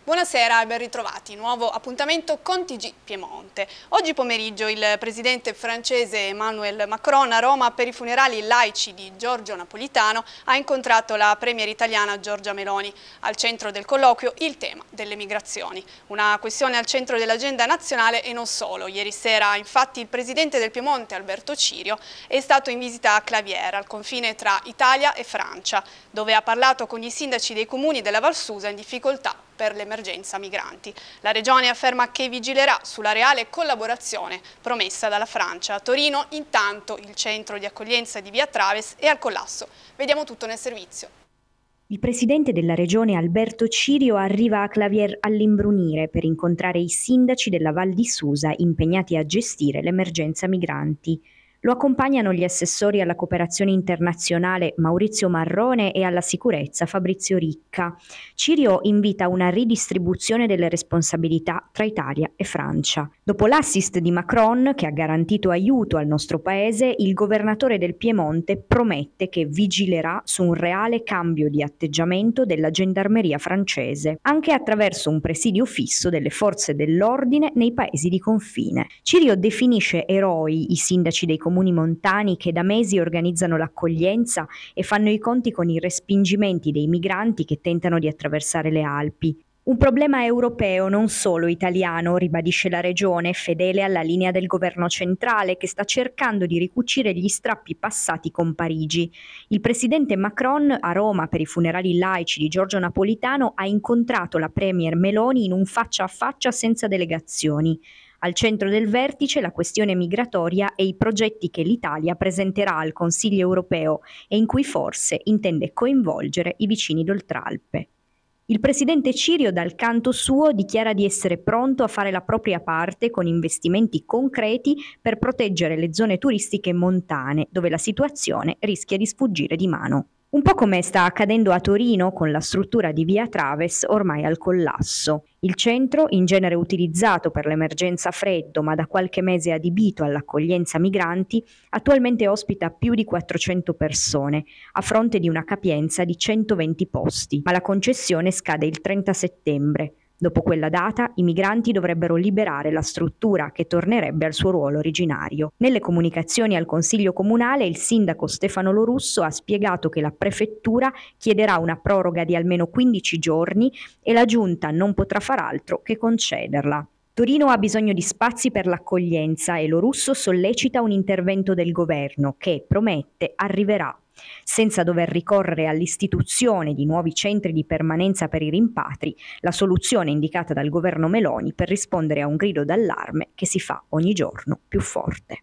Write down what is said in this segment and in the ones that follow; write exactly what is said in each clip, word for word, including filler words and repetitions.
Buonasera e ben ritrovati. Nuovo appuntamento con T G Piemonte. Oggi pomeriggio il presidente francese Emmanuel Macron a Roma per i funerali laici di Giorgio Napolitano ha incontrato la premier italiana Giorgia Meloni. Al centro del colloquio il tema delle migrazioni. Una questione al centro dell'agenda nazionale e non solo. Ieri sera infatti il presidente del Piemonte Alberto Cirio è stato in visita a Clavière, al confine tra Italia e Francia, dove ha parlato con i sindaci dei comuni della Val Susa in difficoltà per l'emergenza migranti. La Regione afferma che vigilerà sulla reale collaborazione promessa dalla Francia. A Torino, intanto, il centro di accoglienza di Via Traves è al collasso. Vediamo tutto nel servizio. Il presidente della Regione Alberto Cirio arriva a Clavière all'Imbrunire per incontrare i sindaci della Val di Susa impegnati a gestire l'emergenza migranti. Lo accompagnano gli assessori alla cooperazione internazionale Maurizio Marrone e alla sicurezza Fabrizio Ricca. Cirio invita a una ridistribuzione delle responsabilità tra Italia e Francia. Dopo l'assist di Macron, che ha garantito aiuto al nostro paese, il governatore del Piemonte promette che vigilerà su un reale cambio di atteggiamento della gendarmeria francese, anche attraverso un presidio fisso delle forze dell'ordine nei paesi di confine. Cirio definisce eroi i sindaci dei comuni montani che da mesi organizzano l'accoglienza e fanno i conti con i respingimenti dei migranti che tentano di attraversare le Alpi. Un problema europeo, non solo italiano, ribadisce la Regione, fedele alla linea del governo centrale che sta cercando di ricucire gli strappi passati con Parigi. Il presidente Macron a Roma per i funerali laici di Giorgio Napolitano ha incontrato la premier Meloni in un faccia a faccia senza delegazioni. Al centro del vertice la questione migratoria e i progetti che l'Italia presenterà al Consiglio europeo e in cui forse intende coinvolgere i vicini d'Oltralpe. Il presidente Cirio dal canto suo dichiara di essere pronto a fare la propria parte con investimenti concreti per proteggere le zone turistiche montane, dove la situazione rischia di sfuggire di mano. Un po' come sta accadendo a Torino con la struttura di Via Traves ormai al collasso. Il centro, in genere utilizzato per l'emergenza freddo ma da qualche mese adibito all'accoglienza migranti, attualmente ospita più di quattrocento persone, a fronte di una capienza di centoventi posti, ma la concessione scade il trenta settembre. Dopo quella data, i migranti dovrebbero liberare la struttura che tornerebbe al suo ruolo originario. Nelle comunicazioni al Consiglio Comunale, il sindaco Stefano Lorusso ha spiegato che la prefettura chiederà una proroga di almeno quindici giorni e la giunta non potrà far altro che concederla. Torino ha bisogno di spazi per l'accoglienza e Lorusso sollecita un intervento del governo che, promette, arriverà, senza dover ricorrere all'istituzione di nuovi centri di permanenza per i rimpatri, la soluzione indicata dal governo Meloni per rispondere a un grido d'allarme che si fa ogni giorno più forte.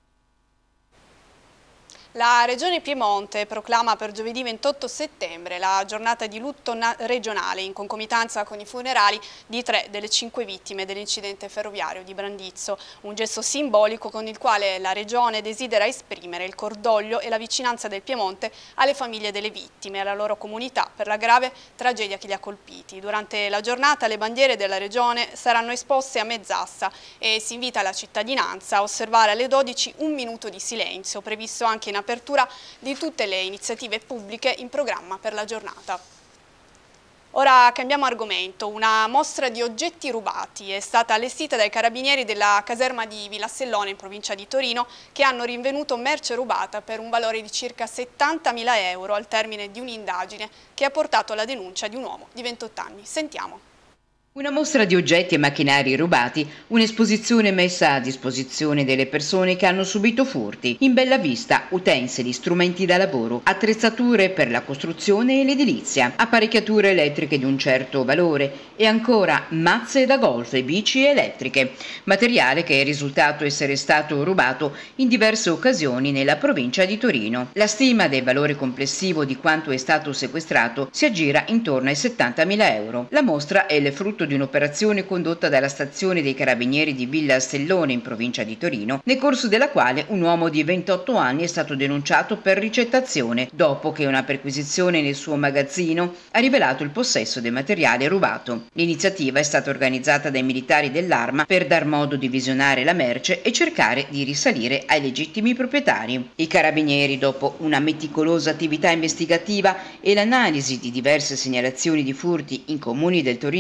La Regione Piemonte proclama per giovedì ventotto settembre la giornata di lutto regionale in concomitanza con i funerali di tre delle cinque vittime dell'incidente ferroviario di Brandizzo, un gesto simbolico con il quale la Regione desidera esprimere il cordoglio e la vicinanza del Piemonte alle famiglie delle vittime e alla loro comunità per la grave tragedia che li ha colpiti. Durante la giornata le bandiere della Regione saranno esposte a mezz'asta e si invita la cittadinanza a osservare alle dodici un minuto di silenzio, previsto anche in apertura di tutte le iniziative pubbliche in programma per la giornata. Ora cambiamo argomento. Una mostra di oggetti rubati è stata allestita dai carabinieri della caserma di Villassellone in provincia di Torino che hanno rinvenuto merce rubata per un valore di circa settantamila euro al termine di un'indagine che ha portato alla denuncia di un uomo di ventotto anni. Sentiamo. Una mostra di oggetti e macchinari rubati, un'esposizione messa a disposizione delle persone che hanno subito furti, in bella vista utensili, strumenti da lavoro, attrezzature per la costruzione e l'edilizia, apparecchiature elettriche di un certo valore e ancora mazze da golf e bici elettriche, materiale che è risultato essere stato rubato in diverse occasioni nella provincia di Torino. La stima del valore complessivo di quanto è stato sequestrato si aggira intorno ai settantamila euro. La mostra è il frutto di un'operazione condotta dalla stazione dei carabinieri di Villassellone in provincia di Torino, nel corso della quale un uomo di ventotto anni è stato denunciato per ricettazione dopo che una perquisizione nel suo magazzino ha rivelato il possesso del materiale rubato. L'iniziativa è stata organizzata dai militari dell'Arma per dar modo di visionare la merce e cercare di risalire ai legittimi proprietari. I carabinieri, dopo una meticolosa attività investigativa e l'analisi di diverse segnalazioni di furti in comuni del torinese,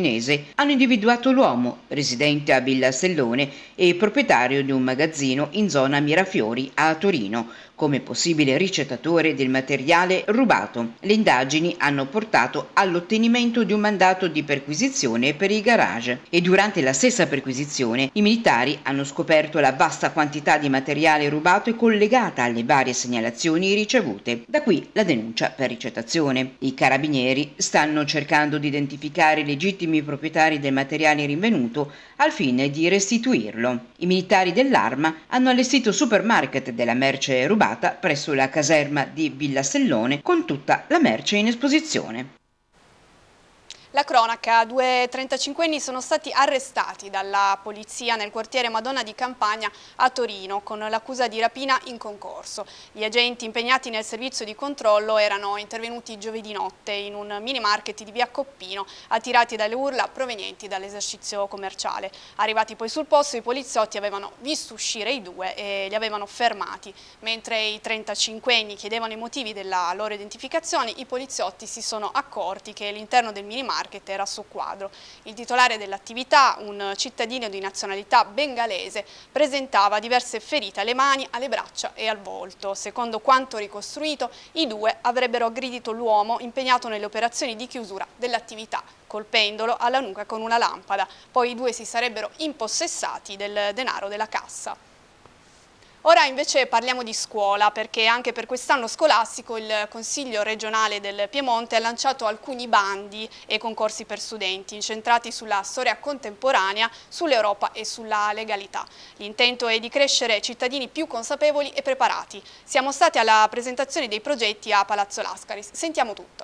hanno individuato l'uomo, residente a Villa Sellone e proprietario di un magazzino in zona Mirafiori a Torino, come possibile ricettatore del materiale rubato. Le indagini hanno portato all'ottenimento di un mandato di perquisizione per i garage e durante la stessa perquisizione i militari hanno scoperto la vasta quantità di materiale rubato e collegata alle varie segnalazioni ricevute. Da qui la denuncia per ricettazione. I carabinieri stanno cercando di identificare i legittimi proprietari del materiale rinvenuto al fine di restituirlo. I militari dell'Arma hanno allestito supermarket della merce rubata presso la caserma di Villa Sellone con tutta la merce in esposizione. La cronaca, due trentacinquenni sono stati arrestati dalla polizia nel quartiere Madonna di Campagna a Torino con l'accusa di rapina in concorso. Gli agenti impegnati nel servizio di controllo erano intervenuti giovedì notte in un mini market di via Coppino, attirati dalle urla provenienti dall'esercizio commerciale. Arrivati poi sul posto, i poliziotti avevano visto uscire i due e li avevano fermati. Mentre i trentacinquenni chiedevano i motivi della loro identificazione, i poliziotti si sono accorti che l'interno del mini market era soqquadro. Il titolare dell'attività, un cittadino di nazionalità bengalese, presentava diverse ferite alle mani, alle braccia e al volto. Secondo quanto ricostruito, i due avrebbero aggredito l'uomo impegnato nelle operazioni di chiusura dell'attività, colpendolo alla nuca con una lampada. Poi i due si sarebbero impossessati del denaro della cassa. Ora invece parliamo di scuola, perché anche per quest'anno scolastico il Consiglio regionale del Piemonte ha lanciato alcuni bandi e concorsi per studenti incentrati sulla storia contemporanea, sull'Europa e sulla legalità. L'intento è di crescere cittadini più consapevoli e preparati. Siamo stati alla presentazione dei progetti a Palazzo Lascaris. Sentiamo tutto.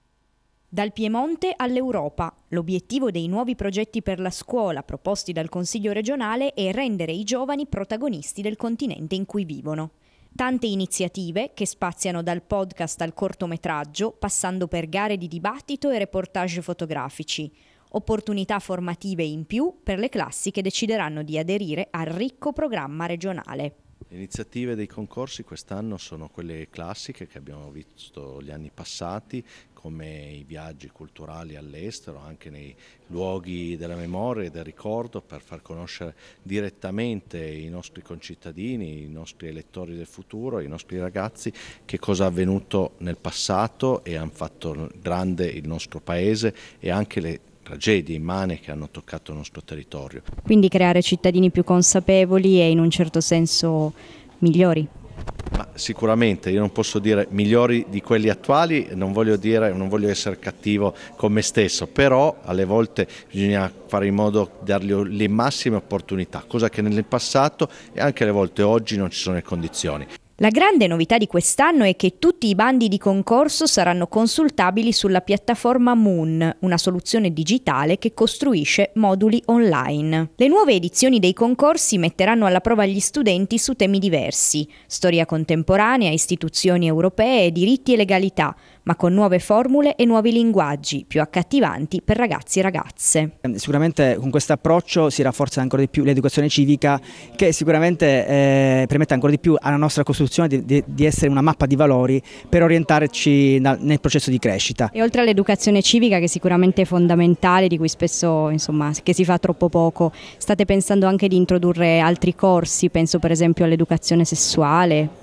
Dal Piemonte all'Europa. L'obiettivo dei nuovi progetti per la scuola proposti dal Consiglio regionale è rendere i giovani protagonisti del continente in cui vivono. Tante iniziative che spaziano dal podcast al cortometraggio, passando per gare di dibattito e reportage fotografici. Opportunità formative in più per le classi che decideranno di aderire al ricco programma regionale. Le iniziative dei concorsi quest'anno sono quelle classiche che abbiamo visto gli anni passati, come i viaggi culturali all'estero, anche nei luoghi della memoria e del ricordo, per far conoscere direttamente i nostri concittadini, i nostri elettori del futuro, i nostri ragazzi, che cosa è avvenuto nel passato e hanno fatto grande il nostro paese e anche le tragedie immani che hanno toccato il nostro territorio. Quindi creare cittadini più consapevoli e in un certo senso migliori. Ma sicuramente io non posso dire migliori di quelli attuali, non voglio dire, non voglio essere cattivo con me stesso, però alle volte bisogna fare in modo di dargli le massime opportunità, cosa che nel passato e anche alle volte oggi non ci sono le condizioni. La grande novità di quest'anno è che tutti i bandi di concorso saranno consultabili sulla piattaforma Moon, una soluzione digitale che costruisce moduli online. Le nuove edizioni dei concorsi metteranno alla prova gli studenti su temi diversi: storia contemporanea, istituzioni europee, diritti e legalità, ma con nuove formule e nuovi linguaggi più accattivanti per ragazzi e ragazze. Sicuramente con questo approccio si rafforza ancora di più l'educazione civica, che sicuramente eh, permette ancora di più alla nostra Costituzione di, di, di essere una mappa di valori per orientarci na, nel processo di crescita. E oltre all'educazione civica, che sicuramente è fondamentale, di cui spesso insomma che si fa troppo poco, state pensando anche di introdurre altri corsi? Penso per esempio all'educazione sessuale.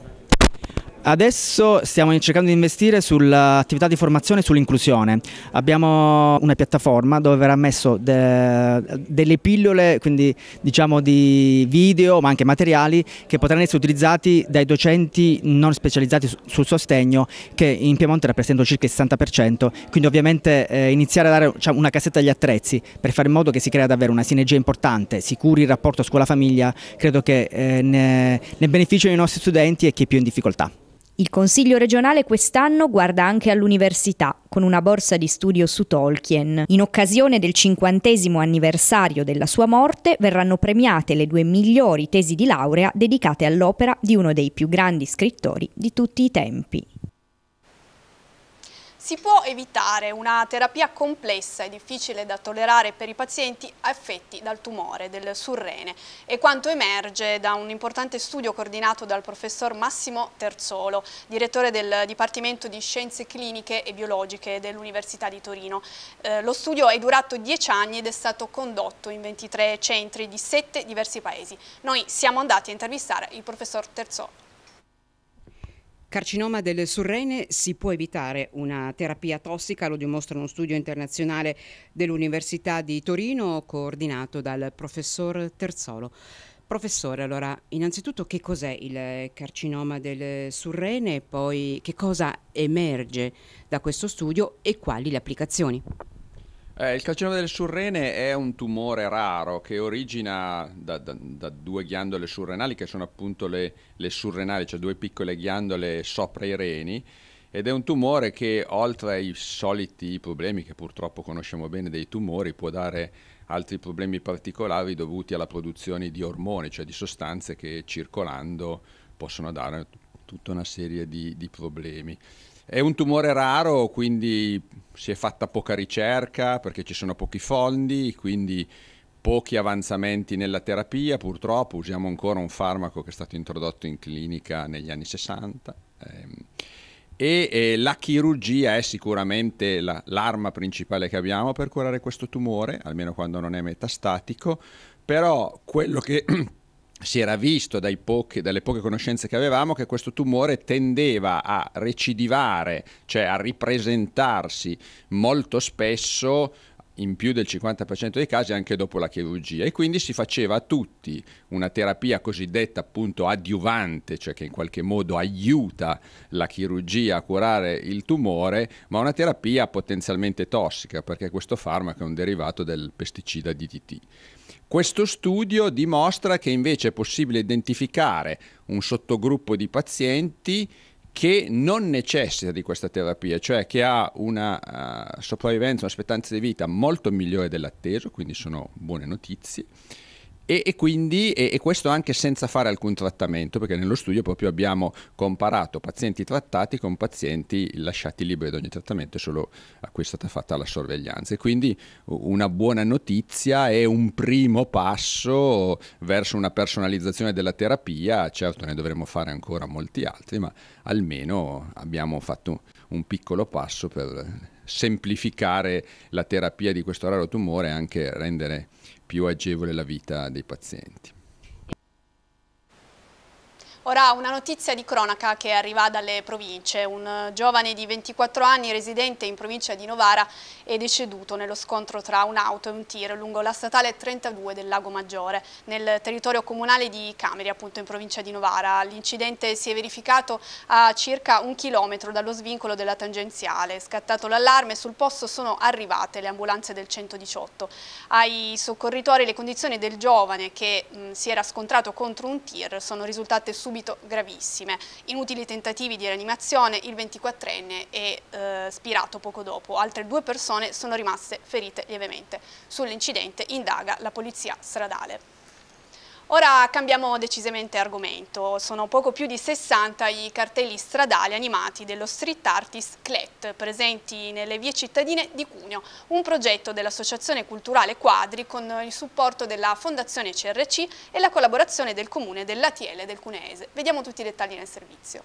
Adesso stiamo cercando di investire sull'attività di formazione e sull'inclusione. Abbiamo una piattaforma dove verrà messo de, delle pillole, quindi diciamo di video ma anche materiali che potranno essere utilizzati dai docenti non specializzati sul sostegno, che in Piemonte rappresentano circa il sessanta per cento, quindi ovviamente eh, iniziare a dare diciamo, una cassetta agli attrezzi per fare in modo che si crea davvero una sinergia importante, si curi il rapporto scuola-famiglia, credo che eh, ne, ne beneficiano i nostri studenti e chi è più in difficoltà. Il Consiglio regionale quest'anno guarda anche all'università, con una borsa di studio su Tolkien. In occasione del cinquantesimo anniversario della sua morte verranno premiate le due migliori tesi di laurea dedicate all'opera di uno dei più grandi scrittori di tutti i tempi. Si può evitare una terapia complessa e difficile da tollerare per i pazienti affetti dal tumore del surrene, e quanto emerge da un importante studio coordinato dal professor Massimo Terzolo, direttore del Dipartimento di Scienze Cliniche e Biologiche dell'Università di Torino. Eh, lo studio è durato dieci anni ed è stato condotto in ventitré centri di sette diversi paesi. Noi siamo andati a intervistare il professor Terzolo. Carcinoma del surrene, si può evitare una terapia tossica, lo dimostra uno studio internazionale dell'Università di Torino coordinato dal professor Terzolo. Professore, allora, innanzitutto che cos'è il carcinoma del surrene e poi che cosa emerge da questo studio e quali le applicazioni? Eh, il carcinoma del surrene è un tumore raro che origina da, da, da due ghiandole surrenali che sono appunto le, le surrenali, cioè due piccole ghiandole sopra i reni, ed è un tumore che oltre ai soliti problemi che purtroppo conosciamo bene dei tumori può dare altri problemi particolari dovuti alla produzione di ormoni, cioè di sostanze che circolando possono dare tutta una serie di, di problemi. È un tumore raro, quindi si è fatta poca ricerca perché ci sono pochi fondi, quindi pochi avanzamenti nella terapia. Purtroppo usiamo ancora un farmaco che è stato introdotto in clinica negli anni sessanta. Ehm, e, e la chirurgia è sicuramente la, l'arma principale che abbiamo per curare questo tumore, almeno quando non è metastatico, però quello che si era visto dai pochi, dalle poche conoscenze che avevamo, che questo tumore tendeva a recidivare, cioè a ripresentarsi molto spesso, in più del cinquanta per cento dei casi, anche dopo la chirurgia, e quindi si faceva a tutti una terapia cosiddetta appunto adiuvante, cioè che in qualche modo aiuta la chirurgia a curare il tumore, ma una terapia potenzialmente tossica, perché questo farmaco è un derivato del pesticida D D T. Questo studio dimostra che invece è possibile identificare un sottogruppo di pazienti che non necessita di questa terapia, cioè che ha una uh, sopravvivenza, un'aspettanza di vita molto migliore dell'atteso, quindi sono buone notizie, e, e quindi e, e questo anche senza fare alcun trattamento, perché nello studio proprio abbiamo comparato pazienti trattati con pazienti lasciati liberi da ogni trattamento, solo a cui è stata fatta la sorveglianza. E quindi una buona notizia è un primo passo verso una personalizzazione della terapia. Certo, ne dovremo fare ancora molti altri, ma almeno abbiamo fatto un piccolo passo per semplificare la terapia di questo raro tumore e anche rendere più agevole la vita dei pazienti. Ora una notizia di cronaca che arriva dalle province. Un giovane di ventiquattro anni residente in provincia di Novara è deceduto nello scontro tra un'auto e un tir lungo la statale trentadue del Lago Maggiore, nel territorio comunale di Cameri, appunto in provincia di Novara. L'incidente si è verificato a circa un chilometro dallo svincolo della tangenziale. Scattato l'allarme, sul posto sono arrivate le ambulanze del centodiciotto. Ai soccorritori le condizioni del giovane che mh, si era scontrato contro un tir sono risultate subito gravissime. Inutili tentativi di rianimazione, il ventiquattrenne è eh, spirato poco dopo. Altre due persone sono rimaste ferite lievemente. Sull'incidente indaga la polizia stradale. Ora cambiamo decisamente argomento. Sono poco più di sessanta i cartelli stradali animati dello street artist C L E T presenti nelle vie cittadine di Cuneo, un progetto dell'Associazione Culturale Quadri con il supporto della Fondazione C R C e la collaborazione del Comune dell'A T L del Cuneese. Vediamo tutti i dettagli nel servizio.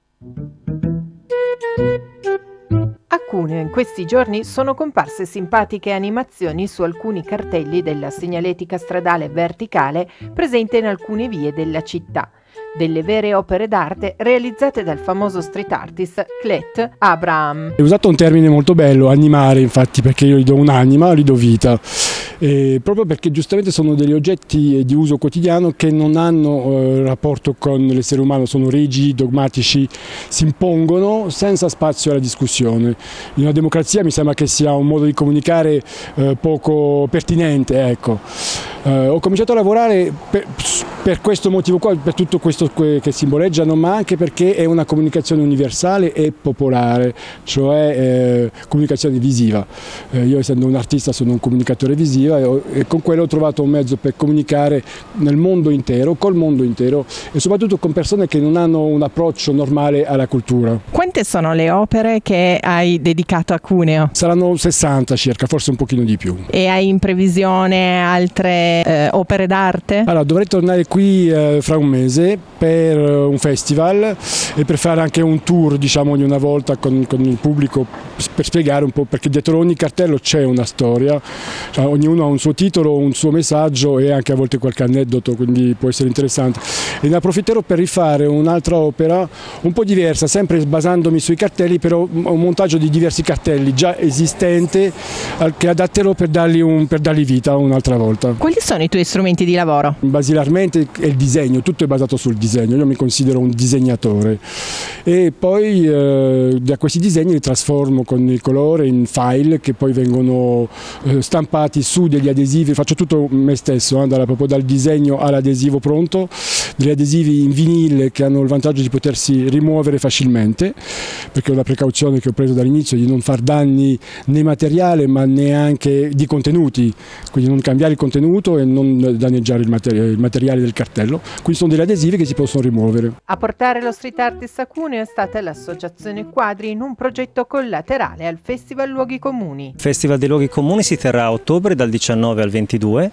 A Cuneo in questi giorni sono comparse simpatiche animazioni su alcuni cartelli della segnaletica stradale verticale presente in alcune vie della città. Delle vere opere d'arte realizzate dal famoso street artist C L E T Abraham. Hai usato un termine molto bello, animare, infatti, perché io gli do un'anima, gli do vita. Eh, proprio perché giustamente sono degli oggetti di uso quotidiano che non hanno eh, rapporto con l'essere umano, sono rigidi, dogmatici, si impongono senza spazio alla discussione. In una democrazia mi sembra che sia un modo di comunicare eh, poco pertinente, ecco. Eh, ho cominciato a lavorare per, per questo motivo qua, per tutto questo che simboleggiano, ma anche perché è una comunicazione universale e popolare, cioè eh, comunicazione visiva. Eh, io essendo un artista sono un comunicatore visivo e, e con quello ho trovato un mezzo per comunicare nel mondo intero, col mondo intero e soprattutto con persone che non hanno un approccio normale alla cultura. Quante sono le opere che hai dedicato a Cuneo? Saranno sessanta circa, forse un pochino di più. E hai in previsione altre eh, opere d'arte? Allora, dovrei tornare qui eh, fra un mese per uh, un festival e per fare anche un tour, diciamo, ogni una volta con, con il pubblico per spiegare un po', perché dietro ogni cartello c'è una storia, cioè, ognuno ha un suo titolo, un suo messaggio e anche a volte qualche aneddoto, quindi può essere interessante. E ne approfitterò per rifare un'altra opera un po' diversa, sempre basandomi sui cartelli, però un montaggio di diversi cartelli già esistente che adatterò per dargli, un, per dargli vita un'altra volta. Quali sono i tuoi strumenti di lavoro? Basilarmente è il disegno, tutto è basato sul disegno, io mi considero un disegnatore e poi eh, da questi disegni li trasformo con il colore in file che poi vengono eh, stampati su degli adesivi, faccio tutto me stesso, eh, proprio dal disegno all'adesivo pronto, degli adesivi in vinile che hanno il vantaggio di potersi rimuovere facilmente, perché è una precauzione che ho preso dall'inizio di non far danni né materiale ma neanche di contenuti, quindi non cambiare il contenuto e non danneggiare il materiale, il materiale del cartello, quindi sono degli adesivi che si possono rimuovere. A portare lo street artist a Cuneo è stata l'associazione Quadri in un progetto collaterale al Festival Luoghi Comuni. Il Festival dei Luoghi Comuni si terrà a ottobre dal diciannove al ventidue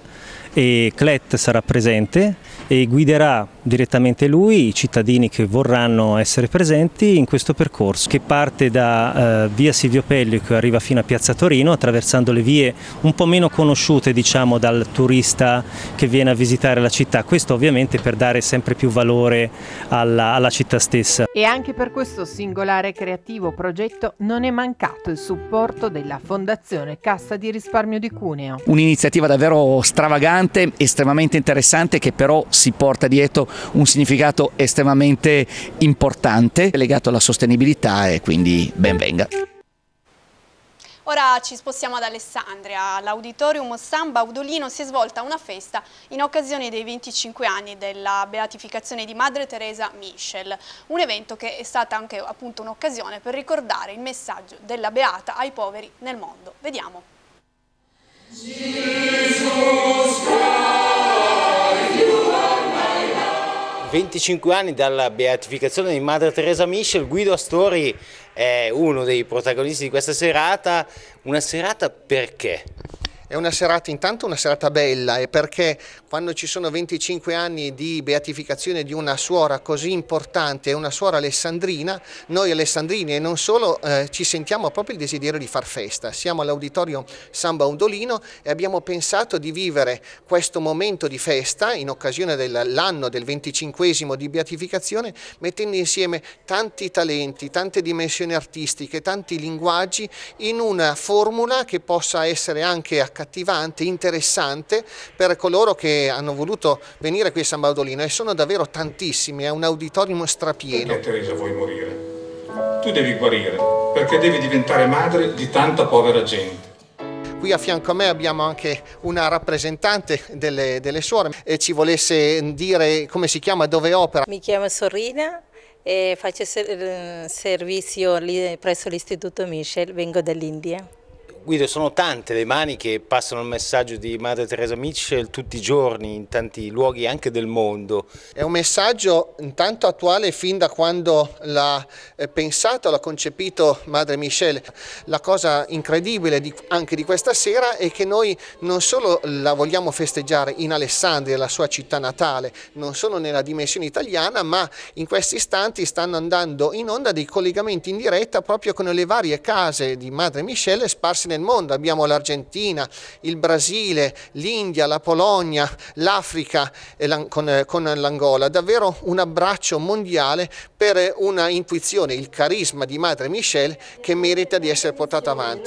e C L E T sarà presente e guiderà direttamente lui i cittadini che vorranno essere presenti in questo percorso che parte da eh, via Silvio Pellico e arriva fino a Piazza Torino, attraversando le vie un po' meno conosciute, diciamo, dal turista che viene a visitare la città, questo ovviamente per dare sempre più valore alla, alla città stessa. E anche per questo singolare e creativo progetto non è mancato il supporto della Fondazione Cassa di Risparmio di Cuneo. Un'iniziativa davvero stravagante, estremamente interessante, che però si porta dietro un significato estremamente importante legato alla sostenibilità e quindi ben venga. Ora ci spostiamo ad Alessandria. All'Auditorium San Baudolino si è svolta una festa in occasione dei venticinque anni della beatificazione di Madre Teresa Michel, un evento che è stata anche appunto un'occasione per ricordare il messaggio della Beata ai poveri nel mondo. Vediamo. venticinque anni dalla beatificazione di Madre Teresa Michel, Guido Astori è uno dei protagonisti di questa serata. Una serata perché? È una serata, intanto una serata bella, e perché quando ci sono venticinque anni di beatificazione di una suora così importante, una suora alessandrina, noi alessandrini e non solo eh, ci sentiamo proprio il desiderio di far festa. Siamo all'Auditorio San Baudolino e abbiamo pensato di vivere questo momento di festa in occasione dell'anno del venticinquesimo di beatificazione, mettendo insieme tanti talenti, tante dimensioni artistiche, tanti linguaggi in una formula che possa essere anche accattivante, interessante per coloro che hanno voluto venire qui a San Baudolino, e sono davvero tantissimi, è un auditorium strapieno. Perché Teresa vuoi morire? Tu devi guarire, perché devi diventare madre di tanta povera gente. Qui a fianco a me abbiamo anche una rappresentante delle, delle suore, e ci volesse dire come si chiama, dove opera? Mi chiamo Sorrina e faccio ser servizio lì presso l'Istituto Michel, vengo dall'India. Guido, sono tante le mani che passano il messaggio di Madre Teresa Michel tutti i giorni in tanti luoghi anche del mondo. È un messaggio intanto attuale fin da quando l'ha pensato, l'ha concepito Madre Michel. La cosa incredibile di, anche di questa sera è che noi non solo la vogliamo festeggiare in Alessandria, la sua città natale, non solo nella dimensione italiana, ma in questi istanti stanno andando in onda dei collegamenti in diretta proprio con le varie case di Madre Michel sparse nel mondo. Abbiamo l'Argentina, il Brasile, l'India, la Polonia, l'Africa con, con l'Angola. Davvero un abbraccio mondiale per una intuizione, il carisma di Madre Michel, che merita di essere portato avanti.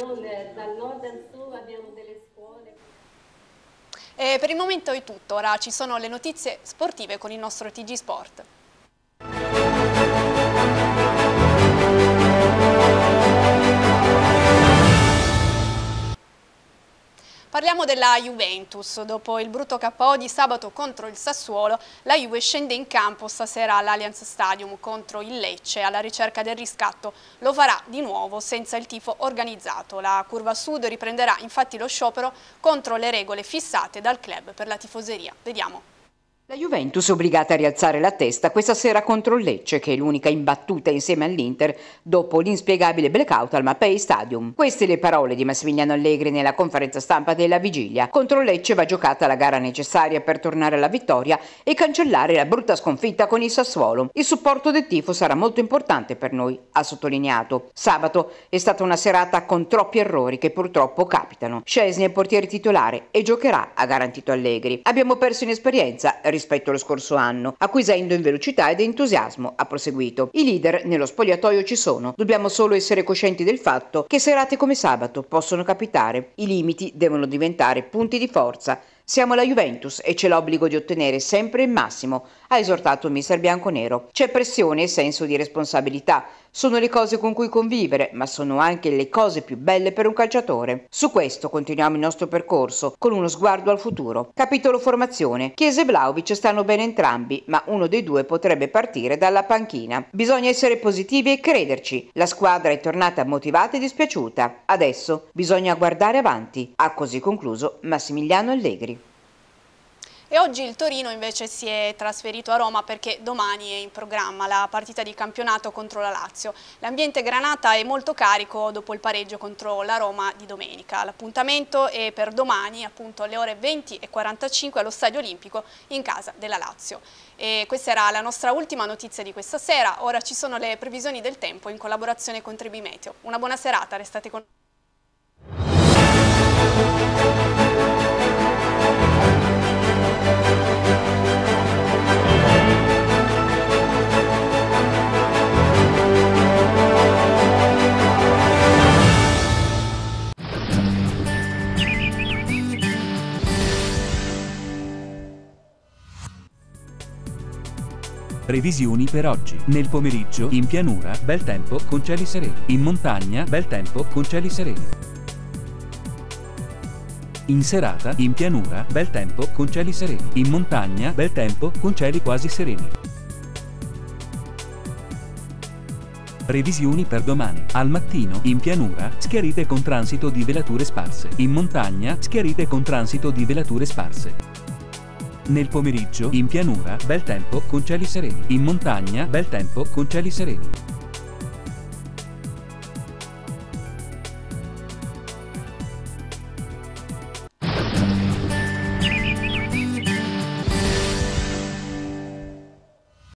E per il momento è tutto, ora ci sono le notizie sportive con il nostro T G Sport. Parliamo della Juventus. Dopo il brutto K O di sabato contro il Sassuolo, la Juve scende in campo stasera all'Allianz Stadium contro il Lecce alla ricerca del riscatto. Lo farà di nuovo senza il tifo organizzato. La Curva Sud riprenderà infatti lo sciopero contro le regole fissate dal club per la tifoseria. Vediamo. La Juventus è obbligata a rialzare la testa questa sera contro il Lecce, che è l'unica imbattuta insieme all'Inter dopo l'inspiegabile blackout al Mapei Stadium. Queste le parole di Massimiliano Allegri nella conferenza stampa della vigilia. Contro il Lecce va giocata la gara necessaria per tornare alla vittoria e cancellare la brutta sconfitta con il Sassuolo. Il supporto del tifo sarà molto importante per noi, ha sottolineato. Sabato è stata una serata con troppi errori che purtroppo capitano. Szczęsny è portiere titolare e giocherà, ha garantito Allegri. Abbiamo perso in esperienza rispetto allo scorso anno, acquisendo in velocità ed entusiasmo, ha proseguito. I leader nello spogliatoio ci sono, dobbiamo solo essere coscienti del fatto che serate come sabato possono capitare. I limiti devono diventare punti di forza. Siamo la Juventus e c'è l'obbligo di ottenere sempre il massimo, ha esortato il mister bianconero. C'è pressione e senso di responsabilità. Sono le cose con cui convivere, ma sono anche le cose più belle per un calciatore. Su questo continuiamo il nostro percorso, con uno sguardo al futuro. Capitolo formazione. Chiesa e Vlahovic stanno bene entrambi, ma uno dei due potrebbe partire dalla panchina. Bisogna essere positivi e crederci. La squadra è tornata motivata e dispiaciuta. Adesso bisogna guardare avanti, ha così concluso Massimiliano Allegri. E oggi il Torino invece si è trasferito a Roma perché domani è in programma la partita di campionato contro la Lazio. L'ambiente granata è molto carico dopo il pareggio contro la Roma di domenica. L'appuntamento è per domani, appunto alle ore venti e quarantacinque allo Stadio Olimpico in casa della Lazio. E questa era la nostra ultima notizia di questa sera. Ora ci sono le previsioni del tempo in collaborazione con Trebimeteo. Una buona serata, restate con noi. Previsioni per oggi. Nel pomeriggio, in pianura, bel tempo con cieli sereni. In montagna, bel tempo con cieli sereni. In serata, in pianura, bel tempo con cieli sereni. In montagna, bel tempo con cieli quasi sereni. Previsioni per domani. Al mattino, in pianura, schiarite con transito di velature sparse. In montagna, schiarite con transito di velature sparse. Nel pomeriggio, in pianura, bel tempo con cieli sereni. In montagna, bel tempo con cieli sereni.